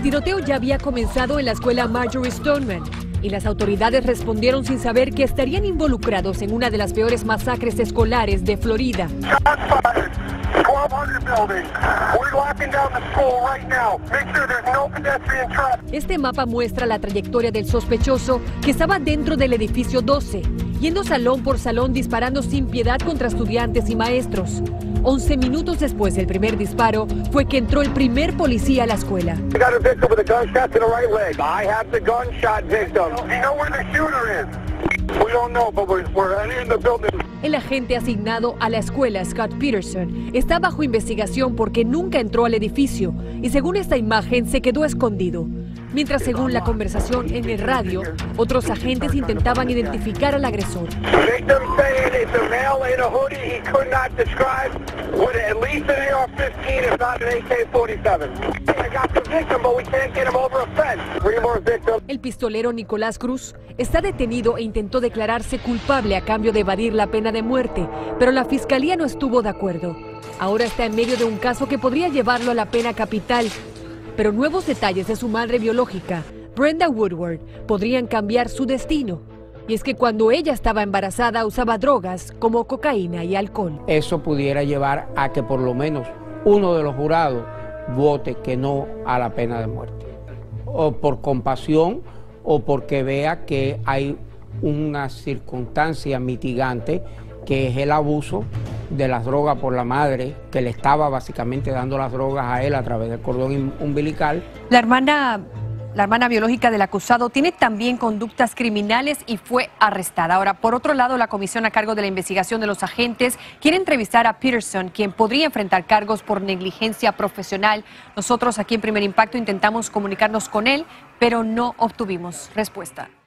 tiroteo ya había comenzado en la escuela Marjory Stoneman y las autoridades respondieron sin saber que estarían involucrados en una de las peores masacres escolares de Florida. Este mapa muestra la trayectoria del sospechoso que estaba dentro del edificio 12, yendo salón por salón disparando sin piedad contra estudiantes y maestros. 11 minutos después del primer disparo fue que entró el primer policía a la escuela. El agente asignado a la escuela, Scott Peterson, está bajo investigación porque nunca entró al edificio y según esta imagen se quedó escondido. Mientras, según la conversación en el radio, otros agentes intentaban identificar al agresor. El pistolero Nicolás Cruz está detenido e intentó declararse culpable a cambio de evadir la pena de muerte, pero la fiscalía no estuvo de acuerdo. Ahora está en medio de un caso que podría llevarlo a la pena capital. Pero nuevos detalles de su madre biológica, Brenda Woodward, podrían cambiar su destino. Y es que cuando ella estaba embarazada usaba drogas como cocaína y alcohol. Eso pudiera llevar a que por lo menos uno de los jurados vote que no a la pena de muerte. O por compasión o porque vea que hay una circunstancia mitigante que es el abuso de las drogas por la madre, que le estaba básicamente dando las drogas a él a través del cordón umbilical. La hermana biológica del acusado tiene también conductas criminales y fue arrestada. Ahora, por otro lado, la comisión a cargo de la investigación de los agentes quiere entrevistar a Peterson, quien podría enfrentar cargos por negligencia profesional. Nosotros aquí en Primer Impacto intentamos comunicarnos con él, pero no obtuvimos respuesta.